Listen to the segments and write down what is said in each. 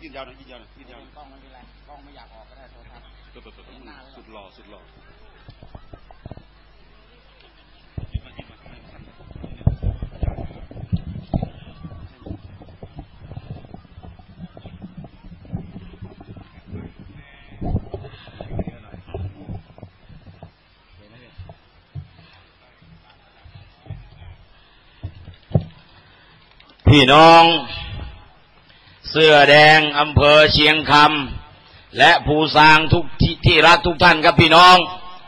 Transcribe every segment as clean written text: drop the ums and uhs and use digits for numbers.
ยืนยาวหน่อยยืนยาวหน่อยยืนยาวกล้องมันเป็นไรกล้องไม่อยากออกก็ได้โทรศัพท์สุดหล่อสุดหล่อพี่น้องเสื้อแดงอำเภอเชียงคำและภูซางทุกที่รักทุกท่านครับพี่น้อง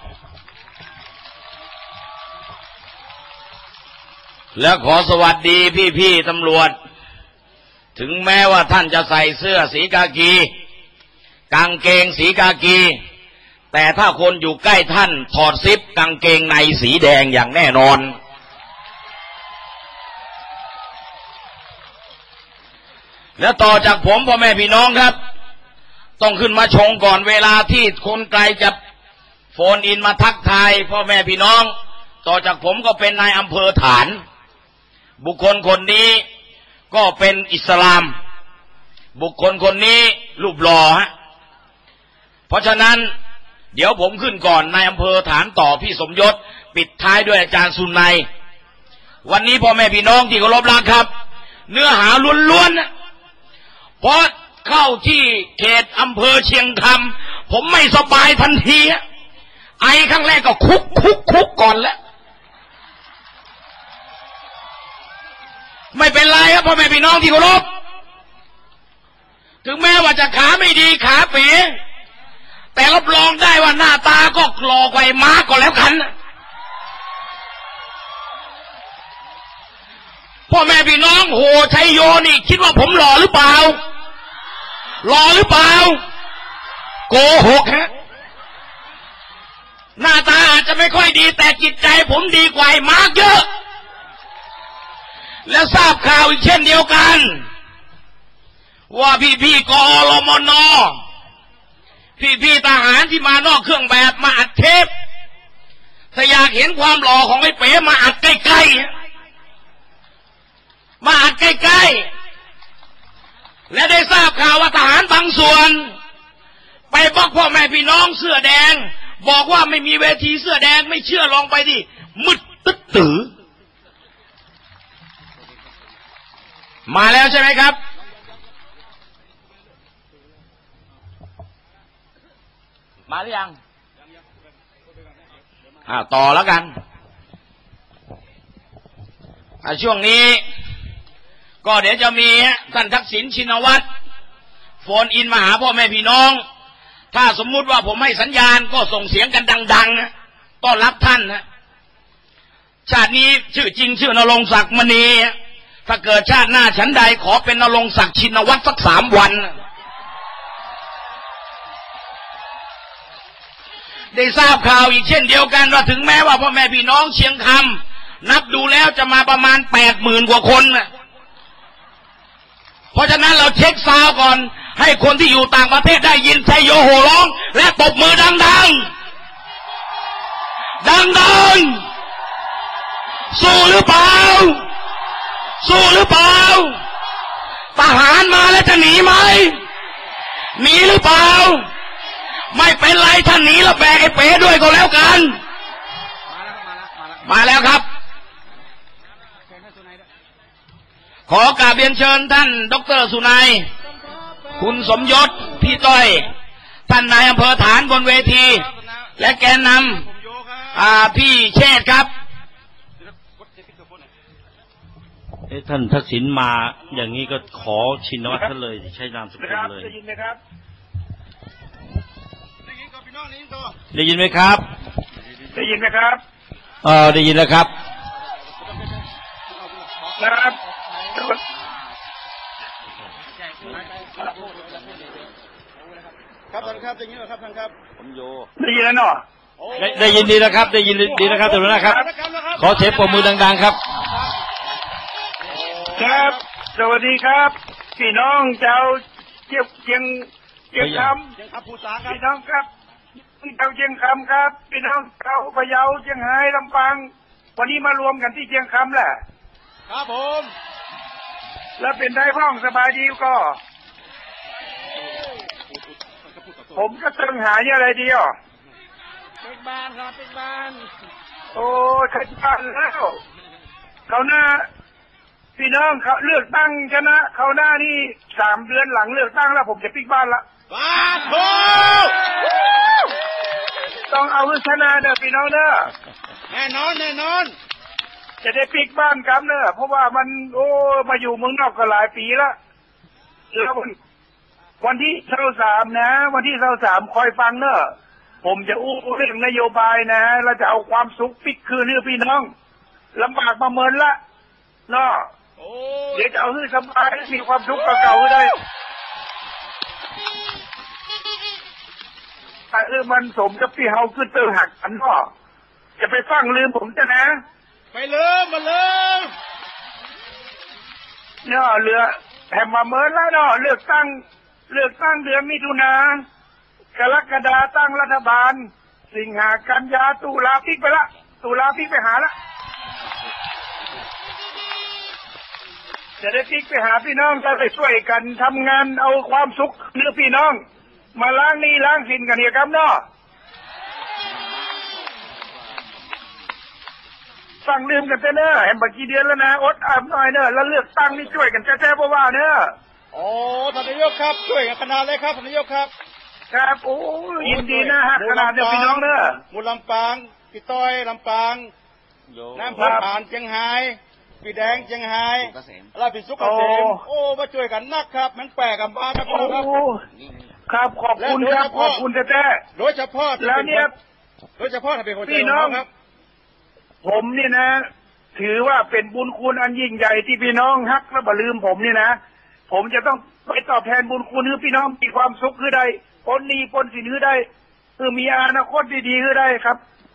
และขอสวัสดีพี่ๆตำรวจถึงแม้ว่าท่านจะใส่เสื้อสีกากีกางเกงสีกากีแต่ถ้าคนอยู่ใกล้ท่านถอดซิปกางเกงในสีแดงอย่างแน่นอนแล้วต่อจากผมพ่อแม่พี่น้องครับต้องขึ้นมาชงก่อนเวลาที่คนไกลจะโฟนอินมาทักทายพ่อแม่พี่น้องต่อจากผมก็เป็นนายอำเภอฐานบุคคลคนนี้ก็เป็นอิสลามบุคคลคนนี้รูปหล่อฮะเพราะฉะนั้นเดี๋ยวผมขึ้นก่อนนายอำเภอฐานต่อพี่สมยศปิดท้ายด้วยอาจารย์สุนัยวันนี้พ่อแม่พี่น้องที่เคารพรักครับเนื้อหาล้วนๆเพราะเข้าที่เขตอำเภอเชียงคำผมไม่สบายทันทีไอครั้งแรกก็คุกก่อนแล้วไม่เป็นไรครับพ่อแม่พี่น้องที่เคารพถึงแม้ว่าจะขาไม่ดีขาเป๋แต่รับรองได้ว่าหน้าตาก็หล่อกว่าม้าก็แล้วกันพ่อแม่พี่น้องโหชัยโยนี่คิดว่าผมหล่อหรือเปล่าหล่อหรือเปล่าโกหกฮะหน้าตาอาจจะไม่ค่อยดีแต่จิตใจผมดีกว่าม้าเยอะและทราบข่าวอีกเช่นเดียวกันว่าพี่กอรมนพี่ทหารที่มานอกเครื่องแบบมาอัดเทปถ้าอยากเห็นความหล่อของไอ้เป๋มาอัดใกล้ๆมาอัดใกล้ๆและได้ทราบข่าวว่าทหารบางส่วนไปบอกพ่อแม่พี่น้องเสื้อแดงบอกว่าไม่มีเวทีเสื้อแดงไม่เชื่อลองไปดิมืดตึ๊ดตื้อมาแล้วใช่ไหมครับมาหรือยังต่อแล้วกันช่วงนี้ก็เดี๋ยวจะมีท่านทักษิณชินวัตรโฟนอินมาหาพ่อแม่พี่น้องถ้าสมมุติว่าผมให้สัญญาณก็ส่งเสียงกันดังๆต้อนรับท่านนะชาตินี้ชื่อจริงชื่อนรงค์ศักดิ์มณีถ้าเกิดชาติหน้าฉันใดขอเป็นนรงค์ศักดิ์ชินวัตรสัก3 วันได้ทราบข่าวอีกเช่นเดียวกันว่าถึงแม้ว่าพ่อแม่พี่น้องเชียงคำนับดูแล้วจะมาประมาณ80,000 กว่าคนเพราะฉะนั้นเราเช็คซาวก่อนให้คนที่อยู่ต่างประเทศได้ยินชัยโยโห่ร้องและตบมือดังๆสู้หรือเปล่าสู้หรือเปล่าทหารมาแล้วจะหนีไหมหนีหรือเปล่าไม่เป็นไรท่านหนีแล้วแบกไอ้เป๋ด้วยก็แล้วกันมาแล้วครับขอกราบเรียนเชิญท่านดร.สุนัยคุณสมยศพี่ต้อยท่านนายอำเภอฐานบนเวทีและแกนนำพี่เชษครับท่านทักษิณมาอย่างนี้ก็ขอชินวัตรท่านเลยใช้นามสกุลเลยได้ยินไหมครับได้ยินไหมครับได้ยินไหมครับได้ยินแล้วครับครับครับท่านครับอย่างนี้เหรอครับท่านครับผมโยได้ยินแล้วเนาะได้ยินดีนะครับได้ยินดีนะครับท่านนะครับขอเสียงปรบมือดังๆครับครับสวัสดีครับพี่น้องชาวเชียงคำพี่น้องครับชาวเชียงคำครับพี่น้องชาวพะเยาเชียงรายลำปางวันนี้มารวมกันที่เชียงคำแหละครับผมแล้วเป็นได้พ้องสบายดีก็ผมก็ต้องหาอะไรดีอ่ะเป็นบ้านครับเป็นบ้านโอ้ชัดบ้านแล้วเขาหน้าพี่น้องเขาเลือกตั้งชนะเขาหน้านี่3 เดือนหลังเลือกตั้งแล้วผมจะปิกบ้านละบ้านโถต้องเอาชนะเด้อพี่น้องเด้อแน่นอนแน่นอนจะได้ปิกบ้านกันเด้อเพราะว่ามันมาอยู่เมืองนอกก็หลายปีละแล้ววันที่23นะวันที่23คอยฟังเด้อผมจะอู้เรื่องนโยบายนะเราจะเอาความสุขปิกคืนให้พี่น้องลำบากมาเมินละเนาะเดี๋ยวจะเอาให้สบายมีความสุขเก่าๆได้แต่มันสมกับที่เฮาขึ้นเตอหักกันเนาะจะไปฟังลืมผมจะนะไปลืมมาลืมเนาะเรือแผ่มาเมินแล้วเนาะเลือกตั้งเดือนมิถุนากรกฎาตั้งรัฐบาลสิงหากันยาตุลาพลิกไปละตุลาพลิกไปหาละจะได้พลิกไปหาพี่น้องจะไปช่วยกันทำงานเอาความสุขเนื้อพี่น้องมาล้างหนี้ล้างสินกันเถอะครับเนาะฟังลืมกันเถอะเนอะเห็นบักกี่เดือนแล้วนะอดอาบหน่อยเนอะแล้วเลือกตั้งนี่ช่วยกันแท้ๆเพราะว่าเนอะโอ้ท่านนายกครับช่วยกันขนาดเลยครับท่านนายกครับครับโอ้ยินดีนะฮะขนาดเดียวพี่น้องเนอะมูลลำปางพี่ต้อยลำปางน้ำพันผ่านเชียงไฮ้พี่แดงเชียงไฮ้ลาพี่สุกเกษมโอ้มาช่วยกันนักครับมันแปลกันบ้างครับครับขอบคุณครับขอบคุณแท้ๆโดยเฉพาะแล้วเนี่ยโดยเฉพาะถ้าเป็นคนพี่น้องครับผมนี่นะถือว่าเป็นบุญคุณอันยิ่งใหญ่ที่พี่น้องฮักและบ่ลืมผมนี่นะผมจะต้องไปตอบแทนบุญคุณให้พี่น้องมีความสุขคือได้พ้นหนี้พ้นสินคือได้มีอนาคตดีๆคือได้ครับ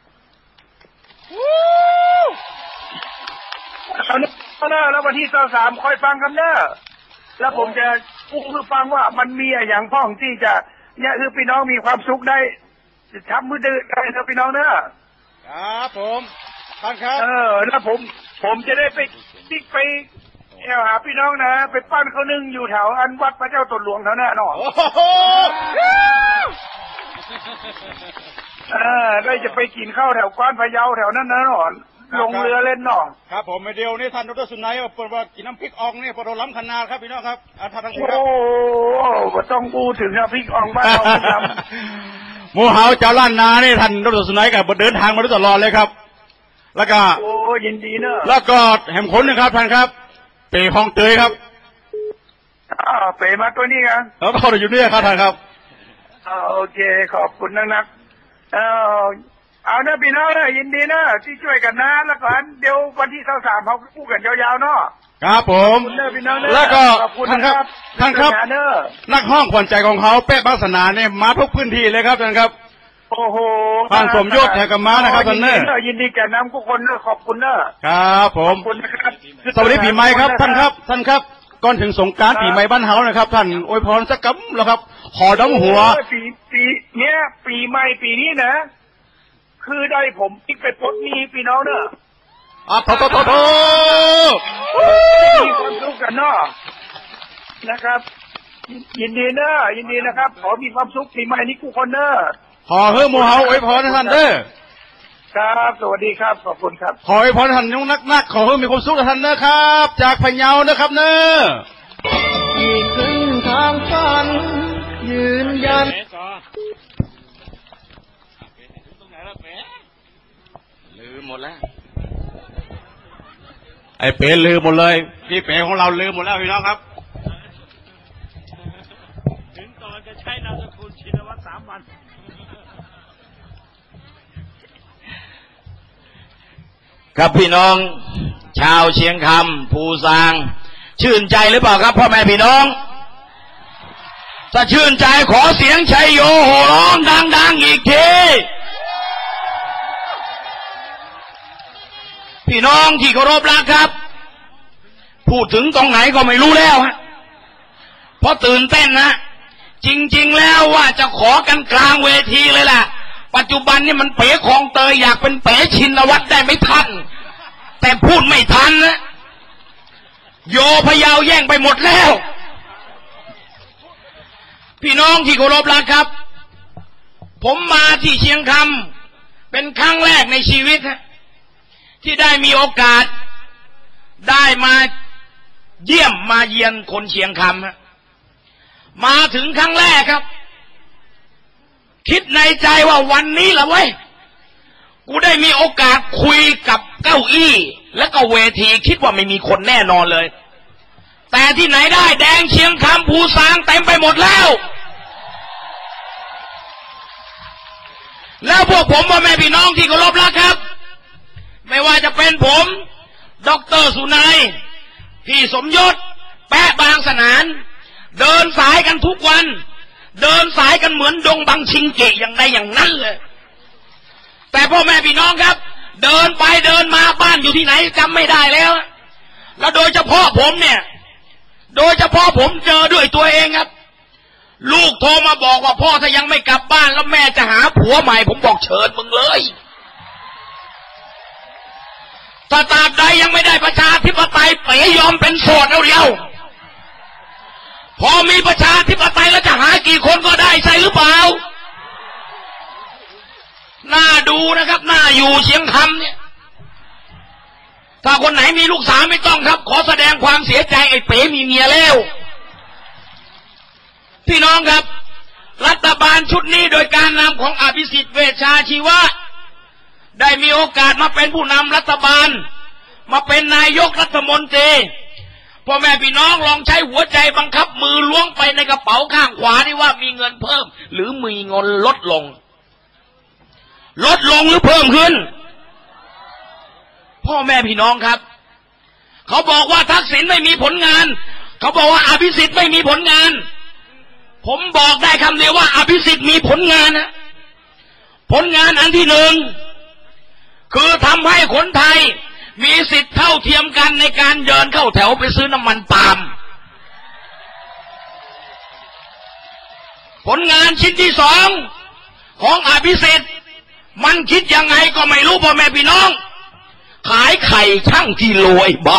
เอาเนอะแล้ววันที่23คอยฟังกันเนอะแล้วผมจะพูดให้ฟังว่ามันมีอย่างพ้องที่จะเนี่ยคือพี่น้องมีความสุขได้ทำมือดื้อได้นะพี่น้องเนอะครับผมท่านครับแล้วผมจะได้ไปติ๊กไปหาพี่น้องนะไปปั้นเขานึ่งอยู่แถวอันวัดพระเจ้าตนหลวงแถวนั้นเนาะได้จะไปกินข้าวแถวกว้านพะเยาแถวนั้นนะเนาะลงเรือเล่นเนาะครับผมเดียวนี่ท่านดรสุนัยเปิดว่ากินน้ำพริกอ่องนี่พอเราล้ำขนาดครับพี่น้องครับท่านทั้งคู่ครับโอ้ต้องพูดถึงน้ำพริกอ่องบ้านเราครับหมู่เฮาเจ้าล้านนานี่ท่านดรสุนัยกับเดินทางมาตลอดเลยครับแล้วก็โอ้ยินดีเนอะแล้วก็แหมขนนะครับท่านครับเป๋คลองเตยครับเป๋มาตัวนี้กันแล้วก็อยู่นี่ครับท่านครับโอเคขอบคุณนักเอาเนอะพี่น้องนะยินดีนะที่ช่วยกันนะแล้วก่อนเดี๋ยววันที่23เขาพูดกันยาวๆเนาะครับผมแล้วก็ท่านครับนักห้องขวัญใจของเขาเป๊ะบางสนาเนี่ยมาทุกพื้นที่เลยครับท่านครับโอ้โหท่านสมยศแห่งกม้านะครับท่านเนอยินดีแก่น้ำทุกคนเนอะขอบคุณเนอะครับผมสวัสดีปีใหม่ครับท่านครับก่อนถึงสงกรานต์ปีใหม่บ้านเฮานะครับท่านอวยพรสักคำแล้วครับขอดำหัวปีเนี้ยปีใหม่ปีนี้นะคือได้ผมติ๊กไปปลดหนี้พี่น้องเนอะโถมีความสุขกันเนาะนะครับยินดีเนอะยินดีนะครับขอมีความสุขปีใหม่นี้ทุกคนเนอะขอเฮ้อหมู่เฮาอวยพรท่านเด้อครับสวัสดีครับขอบคุณครับขออวยพรท่านนักขอเฮ้อมีความสุขท่านเด้อครับจากพะเยานะครับเนอะอีกครึ่งทางฝันยืนยันลืมหมดแล้วไอ้เป๋ลืมหมดเลยพี่เป๋ของเราลืมหมดแล้วพี่น้องครับถึงตอนจะใช้นามสกุลชินวัตร3 วันครับพี่น้องชาวเชียงคำภูซางชื่นใจหรือเปล่าครับพ่อแม่พี่น้องถ้าชื่นใจขอเสียงชัยโยโห่ร้องดังๆอีกทีพี่น้องที่เคารพรักครับพูดถึงตรงไหนก็ไม่รู้แล้วฮะเพราะตื่นเต้นนะจริงๆแล้วว่าจะขอกันกลางเวทีเลยล่ะปัจจุบันนี่มันเป๋คลองเตยอยากเป็นเป๋ชินวัตรได้ไม่ทันแต่พูดไม่ทันนะโยพะเยาแย่งไปหมดแล้วพี่น้องที่เคารพรักครับผมมาที่เชียงคำเป็นครั้งแรกในชีวิตที่ได้มีโอกาสได้มาเยี่ยมมาเยียนคนเชียงคำมาถึงครั้งแรกครับคิดในใจว่าวันนี้ละเว้ยกูได้มีโอกาสคุยกับเก้าอี้และก็เวทีคิดว่าไม่มีคนแน่นอนเลยแต่ที่ไหนได้แดงเชียงคำภูซางเต็มไปหมดแล้วแล้วพวกผมพ่อแม่พี่น้องที่เคารพรักครับไม่ว่าจะเป็นผมดร.สุนัยพี่สมยศแปะบางสนานเดินสายกันทุกวันเดินสายกันเหมือนดงบังชิงเกะอย่างใดอย่างนั้นเลยแต่พ่อแม่พี่น้องครับเดินไปเดินมาบ้านอยู่ที่ไหนจำไม่ได้แล้วแล้วโดยเฉพาะผมเนี่ยโดยเฉพาะผมเจอด้วยตัวเองครับลูกโทรมาบอกว่าพ่อถ้ายังไม่กลับบ้านแล้วแม่จะหาผัวใหม่ผมบอกเชิญมึงเลยถ้าตราบใดยังไม่ได้ประชาธิปไตยเป๋ยอมเป็นโสดเร็วๆพอมีประชาธิปไตยแล้วจะหากี่คนก็ได้ใช่หรือเปล่าน่าดูนะครับน่าอยู่เชียงคำเนี่ยถ้าคนไหนมีลูกสาวไม่ต้องครับขอแสดงความเสียใจไอ้เป๋มีเมียแล้วพี่น้องครับรัฐบาลชุดนี้โดยการนำของอภิสิทธิ์เวชชาชีวะได้มีโอกาสมาเป็นผู้นำรัฐบาลมาเป็นนายกรัฐมนตรีพ่อแม่พี่น้องลองใช้หัวใจบังคับมือล้วงไปในกระเป๋าข้างขวาที่ว่ามีเงินเพิ่มหรือมีเงินลดลงหรือเพิ่มขึ้นพ่อแม่พี่น้องครับเขาบอกว่าทักษิณไม่มีผลงานเขาบอกว่าอภิสิทธิ์ไม่มีผลงานผมบอกได้คำเดียวว่าอภิสิทธิ์มีผลงานนะผลงานอันที่หนึ่งคือทำให้คนไทยมีสิทธิ์เท่าเทียมกันในการเดินเข้าแถวไปซื้อน้ำมันปาล์มผลงานชิ้นที่สองของอภิสิทธิ์มันคิดยังไงก็ไม่รู้พ่อแม่พี่น้องขายไข่ช่างกิโลไอ้บ้า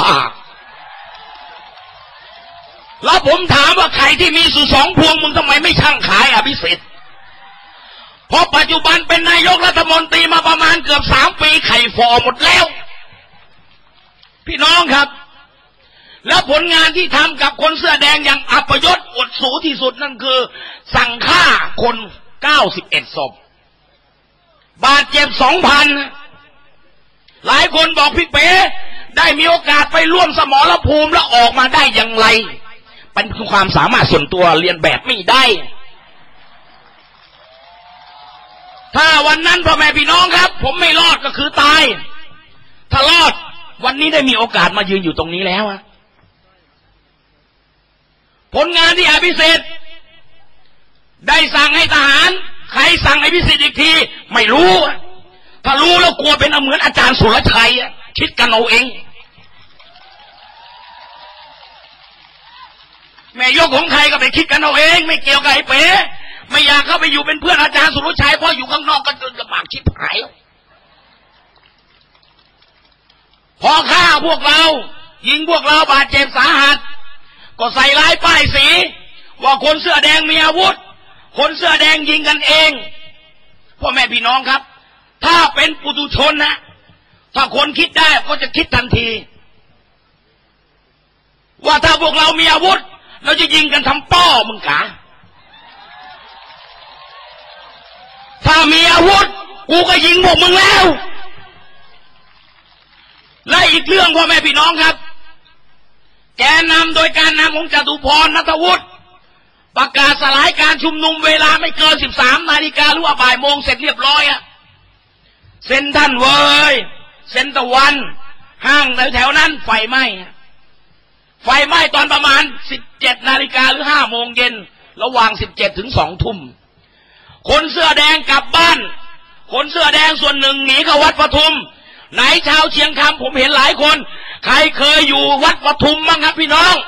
แล้วผมถามว่าไข่ที่มีสู่สองพวงมึงทำไมไม่ช่างขายอภิสิทธิ์เพราะปัจจุบันเป็นนายกรัฐมนตรีมาประมาณเกือบ3 ปีไข่ฟอหมดแล้วพี่น้องครับแล้วผลงานที่ทำกับคนเสื้อแดงอย่างอัปยศอดสูที่สุดนั่นคือสั่งฆ่าคน91 ศพบาดเจ็บ 2,000 หลายคนบอกพี่เป๋ได้มีโอกาสไปร่วมสมรภูมิแล้วออกมาได้อย่างไรเป็นความสามารถส่วนตัวเรียนแบบไม่ได้ถ้าวันนั้นพ่อแม่พี่น้องครับผมไม่รอดก็คือตายถ้ารอดวันนี้ได้มีโอกาสมายืนอยู่ตรงนี้แล้วผลงานที่อภิสิทธิ์ได้สั่งให้ทหารใครสั่งอภิสิทธิ์อีกทีไม่รู้ถ้ารู้แล้วกลัวเป็นเหมือนอาจารย์สุรชัยคิดกันเอาเองแม่ยกของใครก็ไปคิดกันเอาเองไม่เกี่ยวกับไอ้เป๋ไม่อยากเข้าไปอยู่เป็นเพื่อนอาจารย์สุรชัยเพราะอยู่ข้างนอกก็ลำบากชิบหายพอฆ่าพวกเรายิงพวกเราบาดเจ็บสาหัสก็ใส่ร้ายป้ายสีว่าคนเสื้อแดงมีอาวุธคนเสื้อแดงยิงกันเองพ่อแม่พี่น้องครับถ้าเป็นปุถุชนนะถ้าคนคิดได้ก็จะคิดทันทีว่าถ้าพวกเรามีอาวุธเราจะยิงกันทำป้อมึงกะถ้ามีอาวุธกูก็ยิงพวกมึงแล้วและอีกเรื่องพ่อแม่พี่น้องครับแกนนำโดยการนำของจตุพร ณัฐวุฒิประกาศสลายการชุมนุมเวลาไม่เกิน13 นาฬิกาหรือว่าบ่ายโมงเสร็จเรียบร้อยเซ็นทรัลเวิลด์เซ็นตะวันห้างแถวๆนั้นไฟไหม้ตอนประมาณ17 นาฬิกาหรือ5 โมงเย็นระหว่าง17 ถึง 2 ทุ่มคนเสื้อแดงกลับบ้านคนเสื้อแดงส่วนหนึ่งหนีเข้าวัดปทุมไหนชาวเชียงคำผมเห็นหลายคนใครเคยอยู่วัดปทุมบ้างครับพี่น้อง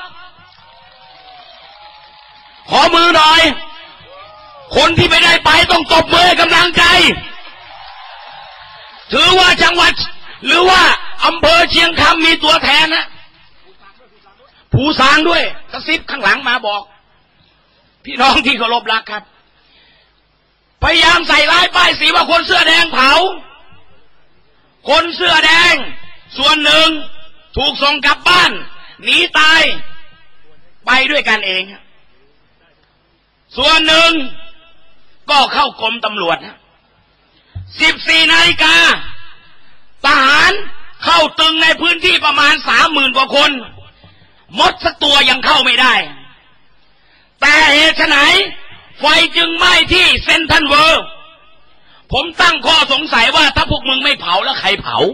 ขอมือหน่อยคนที่ไม่ได้ไปต้องตบมือให้กำลังใจถือว่าจังหวัดหรือว่าอำเภอเชียงคำมีตัวแทนนะภูซางด้วยกระซิบข้างหลังมาบอกพี่น้องที่เคารพรักครับพยายามใส่ร้ายป้ายสีว่าคนเสื้อแดงเผาคนเสื้อแดงส่วนหนึ่งถูกส่งกลับบ้านหนีตายไปด้วยกันเองส่วนหนึ่งก็เข้ากรมตำรวจ14 นาฬิกาทหารเข้าตึงในพื้นที่ประมาณ 30,000 กว่าคนมดสักตัวยังเข้าไม่ได้แต่เหตุไฉนไฟจึงไหม้ที่เซ็นทรัลเวิลด์ผมตั้งข้อสงสัยว่าถ้าพวกมึงไม่เผาแล้วใครเผา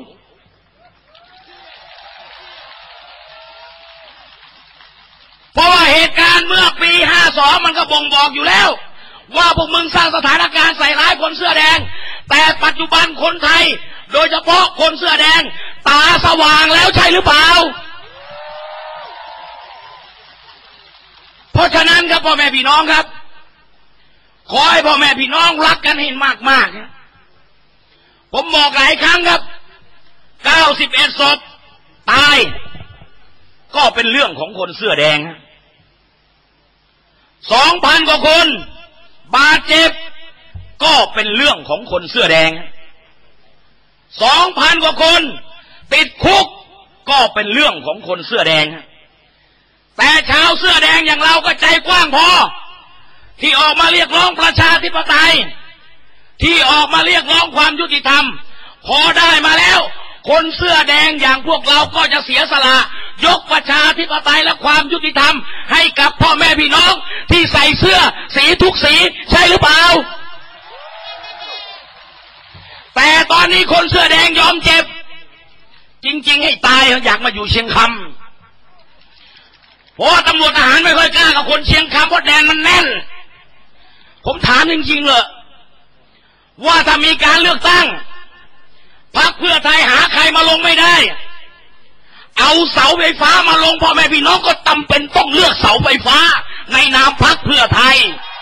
เพราะว่าเหตุการณ์เมื่อปี 52 มันก็บ่งบอกอยู่แล้วว่าพวกมึงสร้างสถานการณ์ใส่ร้ายคนเสื้อแดงแต่ปัจจุบันคนไทยโดยเฉพาะคนเสื้อแดงตาสว่างแล้วใช่หรือเปล่าเพราะฉะนั้นครับพ่อแม่พี่น้องครับขอให้พ่อแม่พี่น้องรักกันให้มากๆผมบอกหลายครั้งครับ91 ศพตายก็เป็นเรื่องของคนเสื้อแดง 2,000 กว่าคนบาดเจ็บก็เป็นเรื่องของคนเสื้อแดง 2,000 กว่าคนติดคุกก็เป็นเรื่องของคนเสื้อแดงแต่ชาวเสื้อแดงอย่างเราก็ใจกว้างพอที่ออกมาเรียกร้องประชาธิปไตยที่ออกมาเรียกร้องความยุติธรรมพอได้มาแล้วคนเสื้อแดงอย่างพวกเราก็จะเสียสละยกประชาธิปไตยและความยุติธรรมให้กับพ่อแม่พี่น้องที่ใส่เสื้อสีทุกสีใช่หรือเปล่าแต่ตอนนี้คนเสื้อแดงยอมเจ็บจริงๆให้ตายอยากมาอยู่เชียงคำเพราะตำรวจทหารไม่ค่อยกล้ากับคนเชียงคำเพราะแดนมันแน่นผมถามจริงๆเลยว่าถ้ามีการเลือกตั้งพรรคเพื่อไทยหาใครมาลงไม่ได้เอาเสาไฟฟ้ามาลงพ่อแม่พี่น้องก็จำเป็นต้องเลือกเสาไฟฟ้าในนามพรรคเพื่อไทย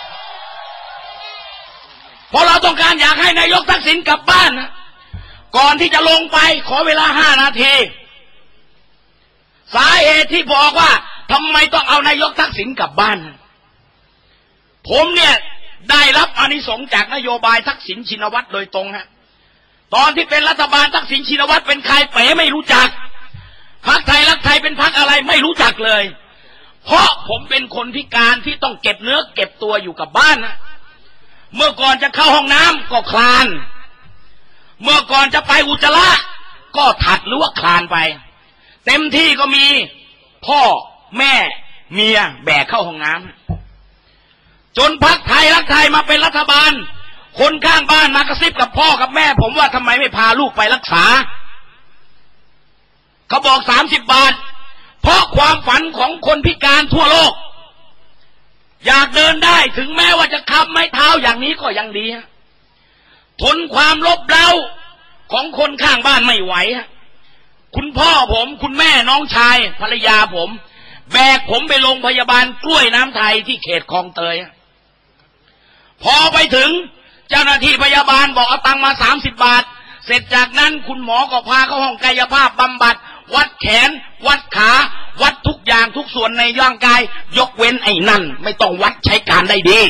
เพราะเราต้องการอยากให้นายกทักษิณกลับบ้านนะก่อนที่จะลงไปขอเวลา5 นาทีสาเหตุที่บอกว่าทำไมต้องเอานายกทักษิณกลับบ้านผมเนี่ยได้รับอานิสงส์จากนโยบายทักษิณชินวัตรโดยตรงฮะตอนที่เป็นรัฐบาลทักษิณชินวัตรเป็นใครเป๋ไม่รู้จักพรรคไทยรักไทยเป็นพรรคอะไรไม่รู้จักเลยเพราะผมเป็นคนพิการที่ต้องเก็บเนื้อเก็บตัวอยู่กับบ้านนะเมื่อก่อนจะเข้าห้องน้ำก็คลานเมื่อก่อนจะไปอุจจาระก็ถัดหรือว่าคลานไปเต็มที่ก็มีพ่อแม่เมียแบกเข้าห้องน้ำจนพรรคไทยรักไทยมาเป็นรัฐบาลคนข้างบ้านมากระซิบกับพ่อกับแม่ผมว่าทำไมไม่พาลูกไปรักษาเขาบอก30 บาทเพราะความฝันของคนพิการทั่วโลกอยากเดินได้ถึงแม้ว่าจะค้ำไม้เท้าอย่างนี้ก็ยังดีทนความลบเล้าของคนข้างบ้านไม่ไหวคุณพ่อผมคุณแม่น้องชายภรรยาผมแบกผมไปโรงพยาบาลกล้วยน้ำไทยที่เขตคลองเตยพอไปถึงเจ้าหน้าที่พยาบาลบอกเอาตังค์มา30 บาทเสร็จจากนั้นคุณหมอก็พาเข้าห้องกายภาพบำบัดวัดแขนวัดขาวัดทุกอย่างทุกส่วนในร่างกายยกเว้นไอ้นั่นไม่ต้องวัดใช้การได้ดี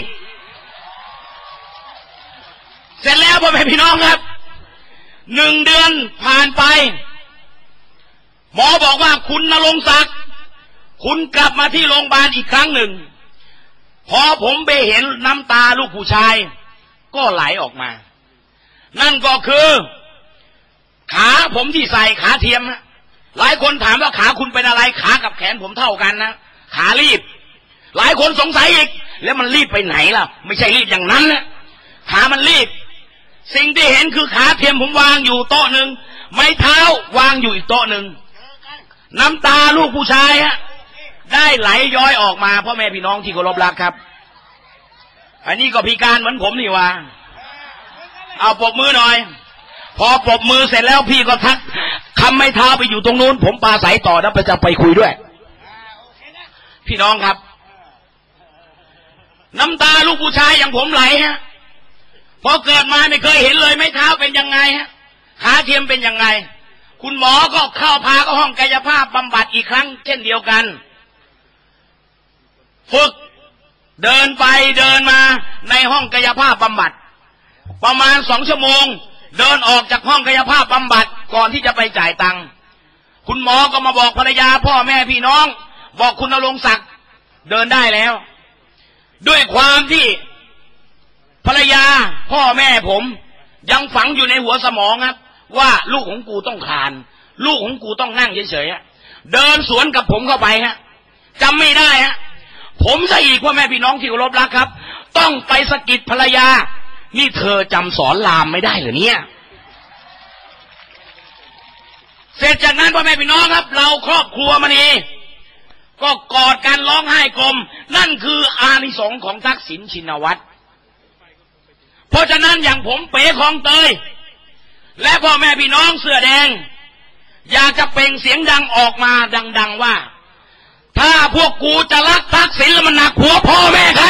เสร็จแล้วพ่อแม่พี่น้องครับ1 เดือนผ่านไปหมอบอกว่าคุณณรงค์ศักดิ์คุณกลับมาที่โรงพยาบาลอีกครั้งหนึ่งพอผมไปเห็นน้ำตาลูกผู้ชายก็ไหลออกมานั่นก็คือขาผมที่ใส่ขาเทียมหลายคนถามว่าขาคุณเป็นอะไรขากับแขนผมเท่ากันนะขารีบหลายคนสงสัยอีกแล้วมันรีบไปไหนล่ะไม่ใช่รีบอย่างนั้นนะขามันรีบสิ่งที่เห็นคือขาเทียมผมวางอยู่โต๊ะหนึ่งไม้เท้าวางอยู่อีกโต๊ะหนึ่งน้ำตาลูกผู้ชายได้ไหลย้อยออกมาพ่อแม่พี่น้องที่เคารพรักครับอันนี้ก็พิการเหมือนผมนี่ว่าเอาปรบมือหน่อยพอปรบมือเสร็จแล้วพี่ก็ทักคำไม้เท้าไปอยู่ตรงนู้นผมปาใสต่อแล้วจะไปคุยด้วยพี่น้องครับน้ำตาลูกผู้ชายอย่างผมไหลพอเกิดมาไม่เคยเห็นเลยไม้เท้าเป็นยังไงขาเทียมเป็นยังไงคุณหมอก็เข้าพาเข้าห้องกายภาพบำบัดอีกครั้งเช่นเดียวกันฝึกเดินไปเดินมาในห้องกายภาพบำบัดประมาณ2 ชั่วโมงเดินออกจากห้องกายภาพบำบัดก่อนที่จะไปจ่ายตังค์คุณหมอก็มาบอกภรรยาพ่อแม่พี่น้องบอกคุณณรงค์ศักดิ์เดินได้แล้วด้วยความที่ภรรยาพ่อแม่ผมยังฝังอยู่ในหัวสมองครับว่าลูกของกูต้องคลานลูกของกูต้องนั่งเฉยๆเดินสวนกับผมเข้าไปฮะจำไม่ได้ฮะผมซะอีกว่าแม่พี่น้องที่เคารพรักครับต้องไปสะกิดภรรยานี่เธอจำสอนรามไม่ได้เหรอเนี่ยเสร็จจากนั้นพ่อแม่พี่น้องครับเราครอบครัวมณีก็กอดกันร้องไห้กลมนั่นคืออานิสงส์ของทักษิณชินวัตรเพราะฉะนั้นอย่างผมเป๋คลองเตยและพ่อแม่พี่น้องเสื้อแดงอยากจะเปล่งเสียงดังออกมาดังๆว่าถ้าพวกกูจะรักทักษิณแล้วมันหนักหัวพ่อแม่ใคร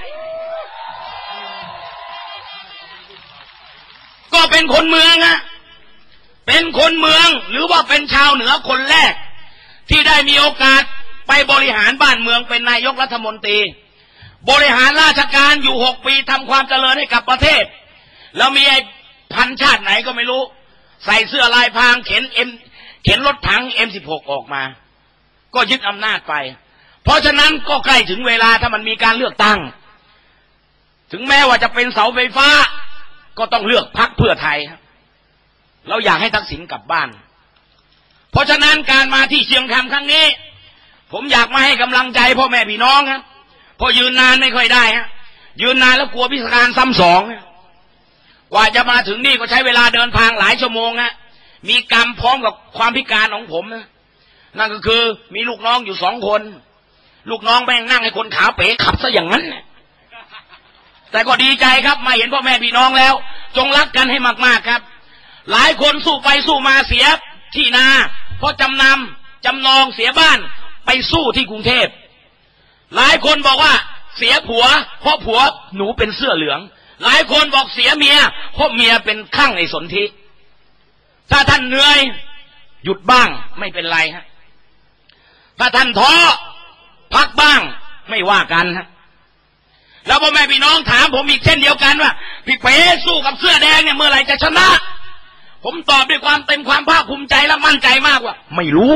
ก็เป็นคนเมืองอะเป็นคนเมืองหรือว่าเป็นชาวเหนือคนแรกที่ได้มีโอกาสไปบริหารบ้านเมืองเป็นนายกรัฐมนตรีบริหารราชการอยู่6 ปีทำความเจริญให้กับประเทศแล้วมีไอ้พันชาติไหนก็ไม่รู้ใส่เสื้อลายพรางเข็นรถถัง M16 ออกมาก็ยึดอำนาจไปเพราะฉะนั้นก็ใกล้ถึงเวลาถ้ามันมีการเลือกตั้งถึงแม้ว่าจะเป็นเสาไฟฟ้าก็ต้องเลือกพรรคเพื่อไทยเราอยากให้ทักษิณกลับบ้านเพราะฉะนั้นการมาที่เชียงคำครั้งนี้ผมอยากมาให้กำลังใจพ่อแม่พี่น้องครับเพราะยืนนานไม่ค่อยได้ฮะยืนนานแล้วกลัวพิการซ้ำสองกว่าจะมาถึงนี่ก็ใช้เวลาเดินทางหลายชั่วโมงฮะมีกรรมพร้อมกับความพิการของผมนะนั่นก็คือมีลูกน้องอยู่2 คนลูกน้องแม่งนั่งให้คนขาเป๋ขับซะอย่างนั้นแต่ก็ดีใจครับมาเห็นพ่อแม่พี่น้องแล้วจงรักกันให้มากๆครับหลายคนสู้ไปสู้มาเสียที่นาเพราะจำนองเสียบ้านไปสู้ที่กรุงเทพหลายคนบอกว่าเสียผัวเพราะผัวหนูเป็นเสื้อเหลืองหลายคนบอกเสียเมียเพราะเมียเป็นข้างไอ้สนธิถ้าท่านเหนื่อยหยุดบ้างไม่เป็นไรฮะถ้าท่านท้อพักบ้างไม่ว่ากันฮะแล้วพ่อแม่พี่น้องถามผมอีกเช่นเดียวกันว่าพี่เป๋สู้กับเสื้อแดงเนี่ยเมื่อไหร่จะชนะผมตอบด้วยความเต็มความภาคภูมิใจและมั่นใจมากว่าไม่รู้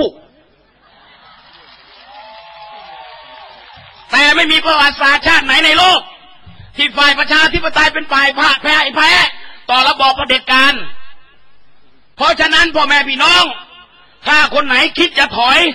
แต่ไม่มีประวัติศาสตร์ชาติไหนในโลกที่ฝ่ายประชาธิปไตยเป็นฝ่ายแพ้ต่อระบอบเผด็จการเพราะฉะนั้นพ่อแม่พี่น้องถ้าคนไหนคิดจะถอย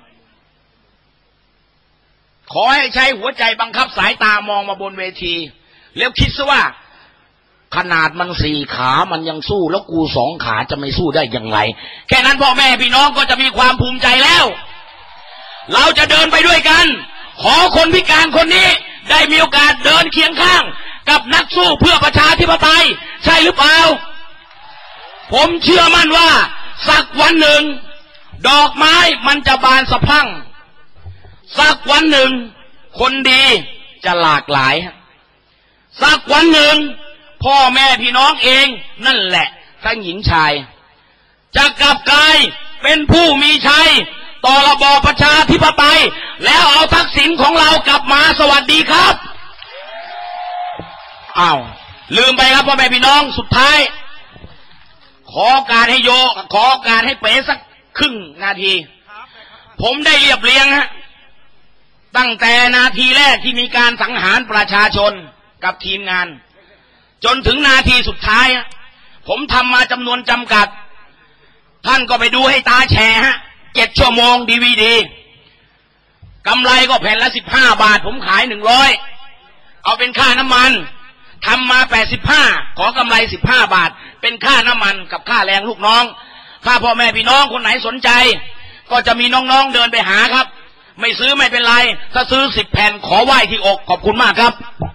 ขอให้ใช้หัวใจบังคับสายตามองมาบนเวทีแล้วคิดซะว่าขนาดมัน4 ขามันยังสู้แล้วกู2 ขาจะไม่สู้ได้ยังไงแค่นั้นพ่อแม่พี่น้องก็จะมีความภูมิใจแล้วเราจะเดินไปด้วยกันขอคนพิการคนนี้ได้มีโอกาสเดินเคียงข้างกับนักสู้เพื่อประชาธิปไตยใช่หรือเปล่าผมเชื่อมั่นว่าสักวันหนึ่งดอกไม้มันจะบานสะพรั่งสักวันหนึ่งคนดีจะหลากหลายสักวันหนึ่งพ่อแม่พี่น้องเองนั่นแหละทั้งหญิงชายจะกลับกลายเป็นผู้มีชัยต่อระบอบประชาธิปไตยแล้วเอาทักษิณของเรากลับมาสวัสดีครับอ้าวลืมไปครับพ่อแม่พี่น้องสุดท้ายขอการให้ขอการให้เป๋สักครึ่งนาทีผมได้เรียบเรียงฮะตั้งแต่นาทีแรกที่มีการสังหารประชาชนกับทีมงานจนถึงนาทีสุดท้ายผมทำมาจำนวนจำกัดท่านก็ไปดูให้ตาแฉฮะ7 ชั่วโมง DVD กำไรก็แผ่นละ15 บาทผมขาย100เอาเป็นค่าน้ำมันทำมา85ขอกำไร15 บาทเป็นค่าน้ำมันกับค่าแรงลูกน้องถ้าพ่อแม่พี่น้องคนไหนสนใจก็จะมีน้องๆเดินไปหาครับไม่ซื้อไม่เป็นไรถ้าซื้อ10 แผ่นขอไหว้ที่อกขอบคุณมากครับ